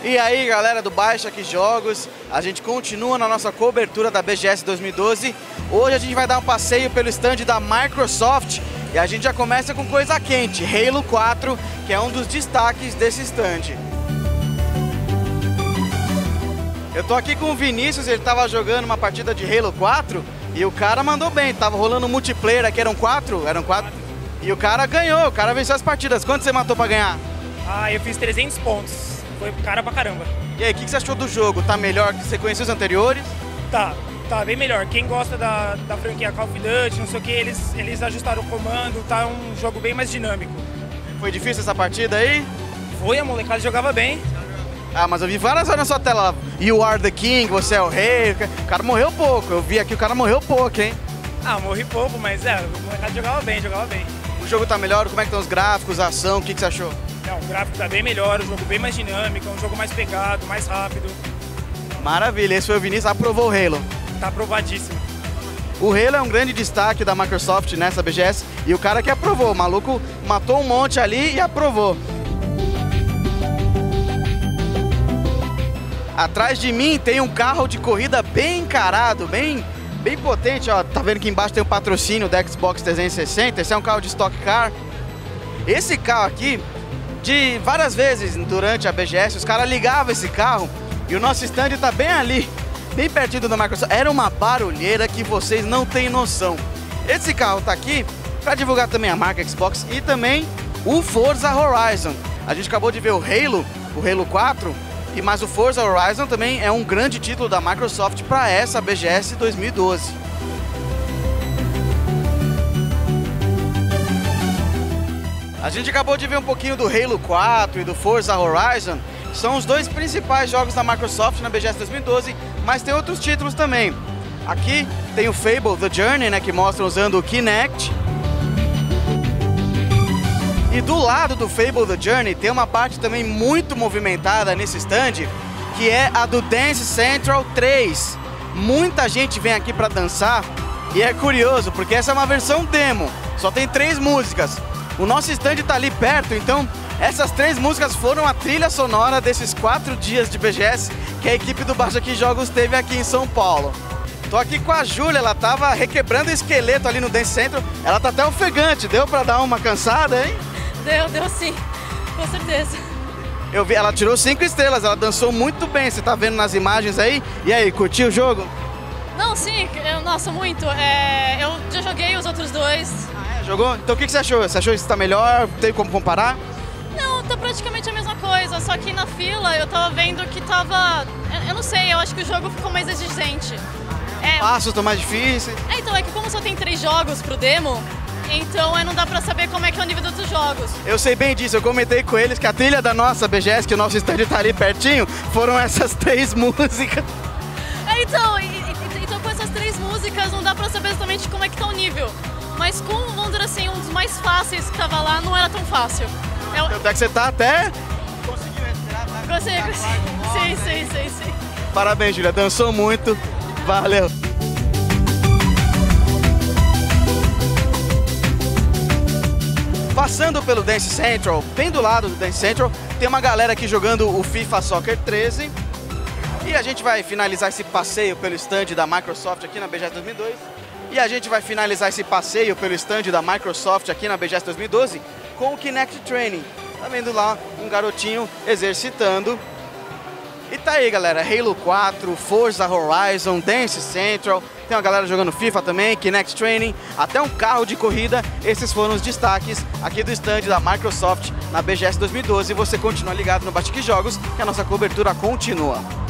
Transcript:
E aí, galera do Baixa Aqui Jogos, a gente continua na nossa cobertura da BGS 2012. Hoje a gente vai dar um passeio pelo stand da Microsoft e a gente já começa com coisa quente, Halo 4, que é um dos destaques desse stand. Eu tô aqui com o Vinícius, ele tava jogando uma partida de Halo 4 e o cara mandou bem, tava rolando um multiplayer aqui, eram quatro, e o cara ganhou, o cara venceu as partidas. Quanto você matou pra ganhar? Eu fiz 300 pontos. Foi cara pra caramba. E aí, o que você achou do jogo? Tá melhor que você conhecia os anteriores? Tá bem melhor. Quem gosta da franquia Call of Duty, não sei o que, eles ajustaram o comando, tá um jogo bem mais dinâmico. Foi difícil essa partida aí? Foi, a molecada jogava bem. Ah, mas eu vi várias horas na sua tela, You are the King, você é o rei, o cara morreu pouco, eu vi aqui o cara morreu pouco, hein? Morri pouco, mas a molecada jogava bem. O jogo tá melhor, como é que estão os gráficos, a ação, o que você achou? Não, o gráfico tá bem melhor, o jogo bem mais dinâmico, um jogo mais pegado, mais rápido. Maravilha, esse foi o Vinícius, aprovou o Halo. Tá aprovadíssimo. O Halo é um grande destaque da Microsoft nessa BGS e o cara que aprovou, o maluco matou um monte ali e aprovou. Atrás de mim tem um carro de corrida bem encarado, bem potente, ó. Tá vendo que embaixo tem o patrocínio da Xbox 360, esse é um carro de Stock Car. Esse carro aqui, de várias vezes durante a BGS, os caras ligavam esse carro e o nosso stand tá bem ali, bem pertinho da Microsoft. Era uma barulheira que vocês não têm noção. Esse carro tá aqui para divulgar também a marca Xbox e também o Forza Horizon. A gente acabou de ver o Halo 4, mas o Forza Horizon também é um grande título da Microsoft para essa BGS 2012. A gente acabou de ver um pouquinho do Halo 4 e do Forza Horizon. São os dois principais jogos da Microsoft na BGS 2012, mas tem outros títulos também. Aqui tem o Fable The Journey, né, que mostra usando o Kinect. E do lado do Fable The Journey tem uma parte também muito movimentada nesse stand, que é a do Dance Central 3. Muita gente vem aqui para dançar e é curioso, porque essa é uma versão demo, só tem 3 músicas. O nosso stand tá ali perto, então essas 3 músicas foram a trilha sonora desses 4 dias de BGS que a equipe do Baixa Aqui Jogos teve aqui em São Paulo. Tô aqui com a Júlia, ela tava requebrando o esqueleto ali no Dance Central, ela tá até ofegante, deu pra dar uma cansada, hein? Deu sim, com certeza. Eu vi, ela tirou 5 estrelas, ela dançou muito bem, você tá vendo nas imagens aí? E aí, curtiu o jogo? Não, sim, nossa, muito. Eu já joguei os outros 2. Jogou? Então o que você achou? Você achou que está melhor? Tem como comparar? Não, tá praticamente a mesma coisa, só que na fila eu tava vendo que tava... Eu não sei, eu acho que o jogo ficou mais exigente. Passos estão mais difíceis? Então, é que como só tem 3 jogos pro demo, então não dá pra saber como é que é o nível dos outros jogos. Eu sei bem disso, eu comentei com eles que a trilha da nossa BGS, que o nosso stand tá ali pertinho, foram essas 3 músicas. Então com essas 3 músicas não dá pra saber exatamente como é que tá o nível. Mas com, vamos dizer assim, um dos mais fáceis que tava lá, não era tão fácil. Até que você tá até... Conseguiu respirar, tá? Consegui. Sim. Parabéns, Júlia, dançou muito, valeu. Passando pelo Dance Central, bem do lado do Dance Central, tem uma galera aqui jogando o FIFA Soccer 13. E a gente vai finalizar esse passeio pelo stand da Microsoft aqui na BGS 2012. E a gente vai finalizar esse passeio pelo stand da Microsoft aqui na BGS 2012 com o Kinect Training. Tá vendo lá um garotinho exercitando. E tá aí, galera, Halo 4, Forza Horizon, Dance Central, tem uma galera jogando FIFA também, Kinect Training, até um carro de corrida. Esses foram os destaques aqui do stand da Microsoft na BGS 2012. E você continua ligado no Baixa Aqui Jogos, que a nossa cobertura continua.